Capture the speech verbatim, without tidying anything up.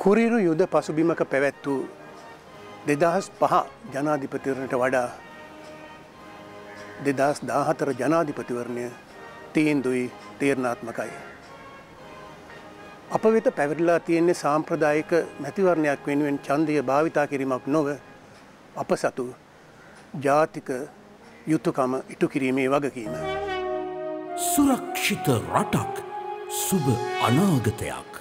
කුරිරු යුද පසුබිමක පැවැත් වූ දෙදහස් පහ ජනාධිපතිවරණයට වඩා දෙදහස් දාහතර ජනාධිපතිවරණය තීන්දුවයි තීරණාත්මකයි. අප වෙත පැවරිලා තියෙන්නේ සාම්ප්‍රදායික මැතිවරණයක් වෙනුවෙන් ඡන්දය භාවිතා කිරීමක් නොව අප සතු ජාතික යුතුයකම ඉටු කිරීමේ වගකීම. සුරක්ෂිත රටක් සුබ අනාගතයක්.